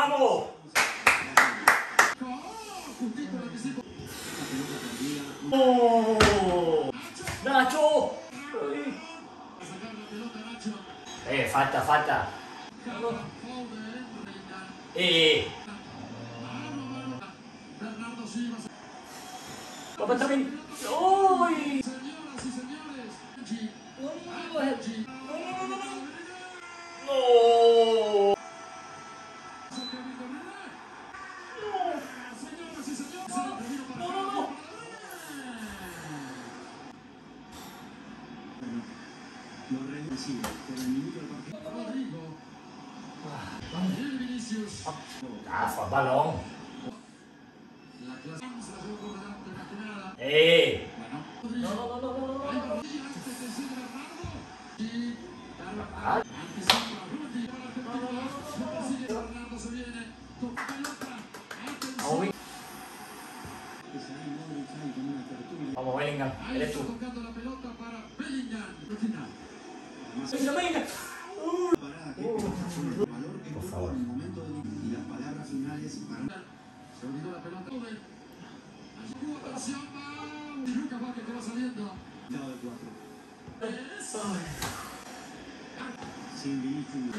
¡Vamos! ¡Oh! ¡Nacho! Falta. Papá también. ¡Uy! ¡No! Balón. No. Vamos, Bellingham, eres tú. Venga. Por favor. Y las palabras finales para... Se olvidó la pelota. Atención, Lucas Vázquez que va saliendo. Lado de 4. Sin Vinicius.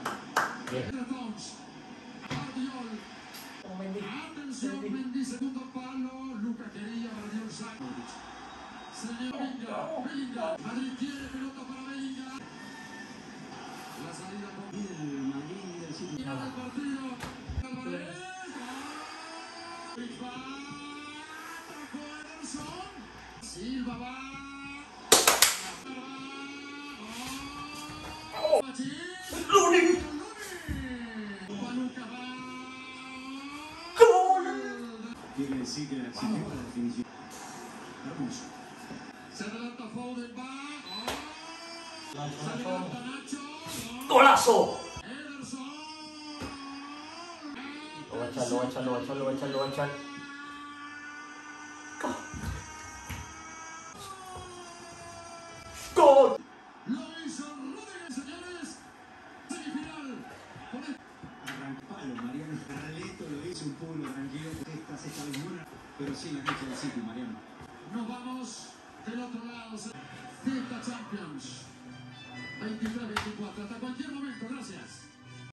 Atención, Mendy, segundo palo. Lucas quería para Dios Sánchez. Señor Bellingham. Madrid quiere pelota para Bellingham. La salida con el Madrid del City. Final del partido. Silva va. ¡Lunin! Quiere decir que la exigió la definición. Hermoso. Se adelanta Foden, va. Se adelanta Nacho. ¡Golazo! Ederson. Lo va a echar. ¡Gol! Lo hizo Rodríguez, señores. Semifinal. Arrancalo, Mariano. Carleto lo hizo un pueblo tranquilo. Esta vez buena, pero sí la cancha del City, Mariano. Nos vamos del otro lado de esta Champions. 23-24.